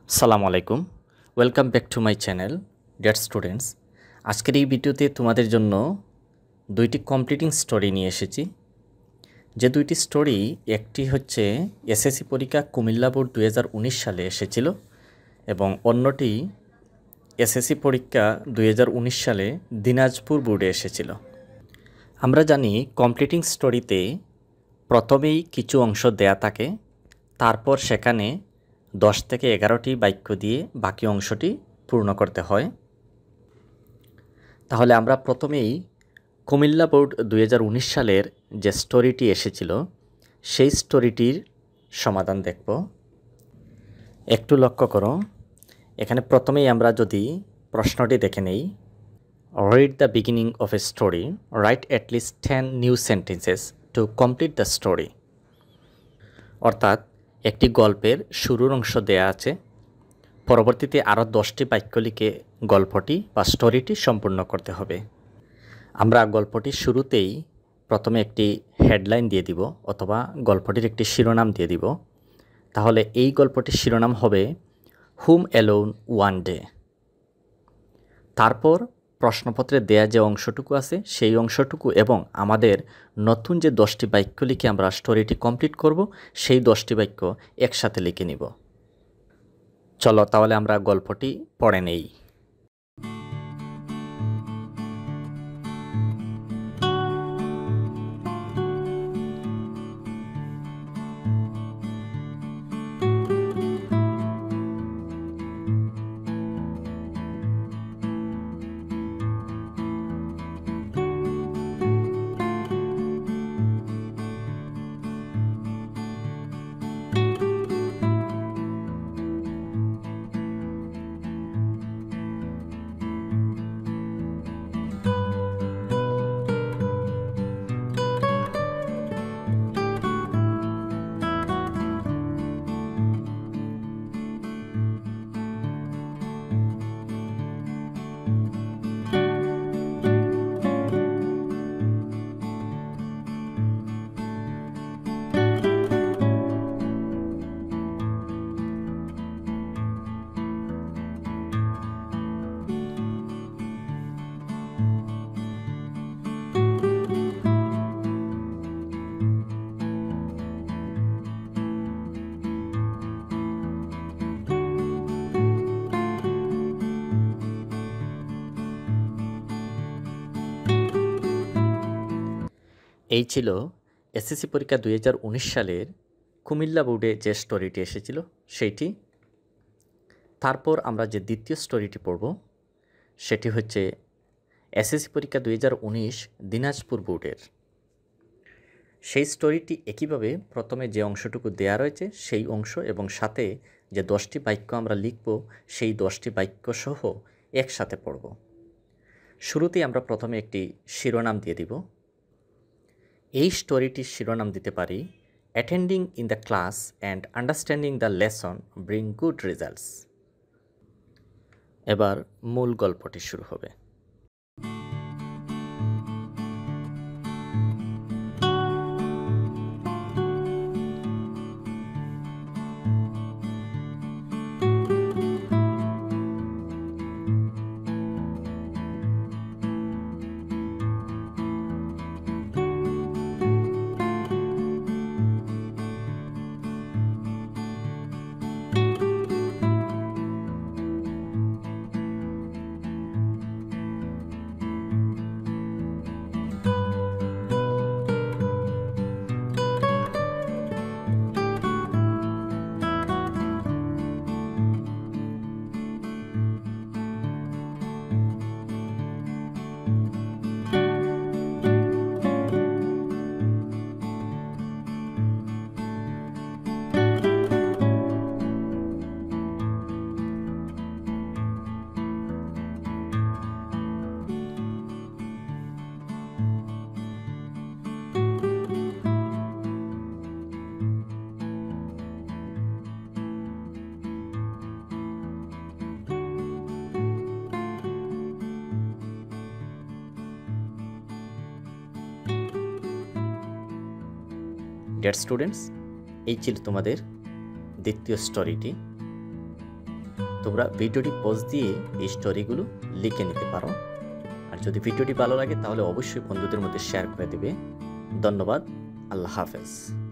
আসসালামু আলাইকুম, welcome back to my channel dear students. আজকের এই ভিডিওতে তোমাদের জন্য দুইটি কমপ্লিটিং স্টোরি নিয়ে এসেছি। যে দুইটি স্টোরি, একটি হচ্ছে এসএসসি পরীক্ষা কুমিল্লা বোর্ড 2019 সালে এসেছিল এবং অন্যটি এসএসসি পরীক্ষা 2019 সালে দিনাজপুর বোর্ডে এসেছিল। আমরা জানি কমপ্লিটিং স্টোরিতে প্রথমেই কিছু অংশ দেয়া থাকে, তারপর সেখানে 10 থেকে 11টি বাক্য দিয়ে বাকি অংশটি পূর্ণ করতে হয়। তাহলে আমরা প্রথমেই কুমিল্লা বোর্ড 2019 সালের যে স্টোরিটি এসেছিল সেই স্টোরিটির সমাধান দেখব। একটু লক্ষ্য করো, এখানে প্রথমেই আমরা যদি প্রশ্নটি দেখে নেই, read the beginning of a story, write at least 10 new sentences to complete the story. অর্থাৎ একটি গল্পের শুরুর অংশ দেয়া আছে, পরবর্তীতে আরও 10টি বাক্য লিখে গল্পটি বা স্টোরিটি সম্পূর্ণ করতে হবে। আমরা গল্পটির শুরুতেই প্রথমে একটি হেডলাইন দিয়ে দিব অথবা গল্পটির একটি শিরোনাম দিয়ে দিব। তাহলে এই গল্পটির শিরোনাম হবে হুম অ্যালোন ওয়ান ডে। তারপর প্রশ্নপত্রে দেয়া যে অংশটুকু আছে সেই অংশটুকু এবং আমাদের নতুন যে 10টি বাক্য লিখে আমরা স্টোরিটি কমপ্লিট করব সেই 10টি বাক্য একসাথে লিখে নিব। চলো তাহলে আমরা গল্পটি পড়ে নেই। এই ছিল এসএসসি পরীক্ষা 2019 সালের কুমিল্লা বোর্ডে যে স্টোরিটি এসেছিল সেইটি। তারপর আমরা যে দ্বিতীয় স্টোরিটি পড়ব সেটি হচ্ছে এসএসসি পরীক্ষা 2019 দিনাজপুর বোর্ডের। সেই স্টোরিটি একইভাবে প্রথমে যে অংশটুকু দেয়া রয়েছে সেই অংশ এবং সাথে যে 10টি বাক্য আমরা লিখব সেই 10টি বাক্য সহ একসাথে পড়ব। শুরুতেই আমরা প্রথমে একটি শিরোনাম দিয়ে দিব। এই স্টোরিটির শিরোনাম দিতে পারি attending in the class and understanding the lesson bring good results. এবার মূল গল্পটি শুরু হবে। ডিয়ার স্টুডেন্টস, এই ছিল তোমাদের দ্বিতীয় স্টোরিটি। তোমরা ভিডিওটি পজ দিয়ে এই স্টোরিগুলো লিখে নিতে পারো। আর যদি ভিডিওটি ভালো লাগে তাহলে অবশ্যই বন্ধুদের মধ্যে শেয়ার করে দিবে। ধন্যবাদ। আল্লাহ হাফেজ।